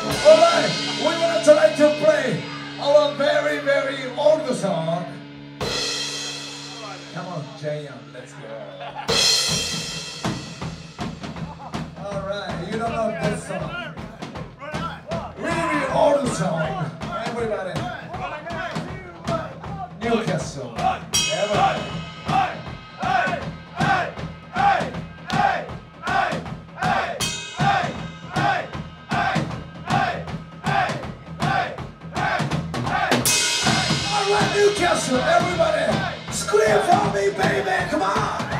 Alright, we want to try to play our very, very old song. Come on, Jayan, let's go. Alright, you don't know this song. Really old song. Everybody. Newcastle. Everybody. Newcastle, everybody, scream for me, baby, come on!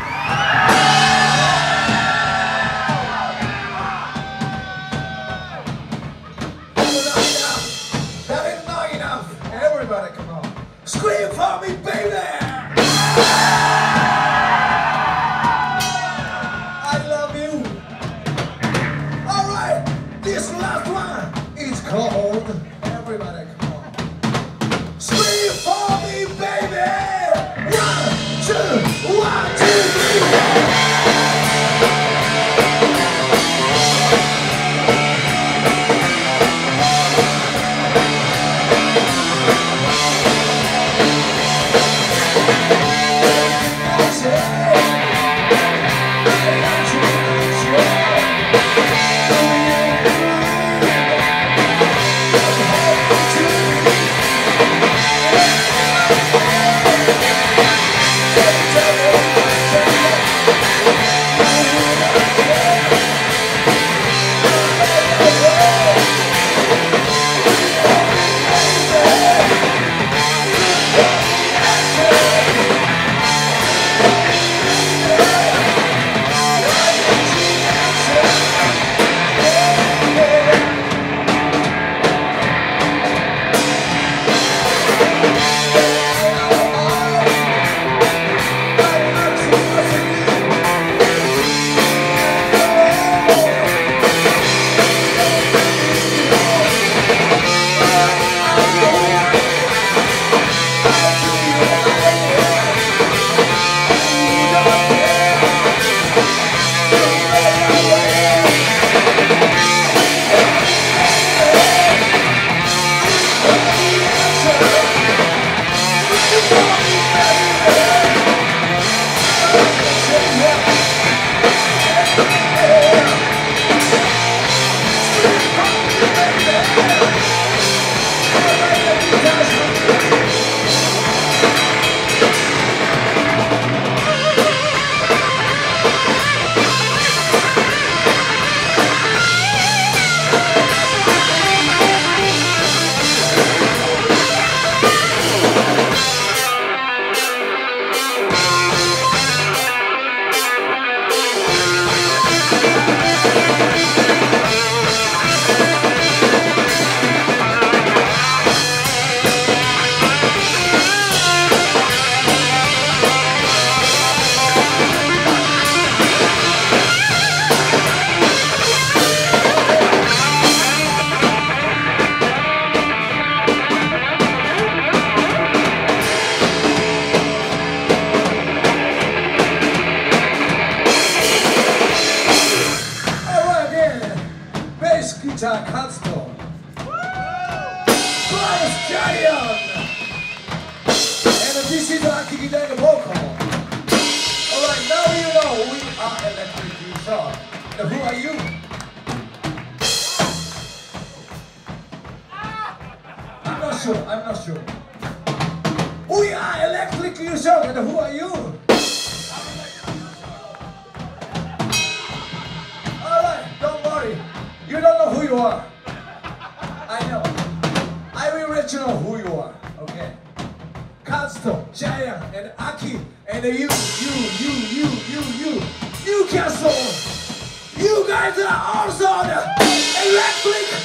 That ain't not enough. Everybody, come on. Scream for me, baby! I love you. Alright, this last one is called Everybody, come on. Scream for me, baby! 1, 2, 1, 2, 3. Newcastle. Plus Trillians. And this is Aki guitar and vocal. Alright, now you know we are Electric Guitar. Now who are you? I'm not sure. We are Electric Guitar and who are you? You don't know who you are. I know. I will let you know who you are. Okay. Kazuto, Jaya, and Aki, and you. Newcastle. You guys are also the electric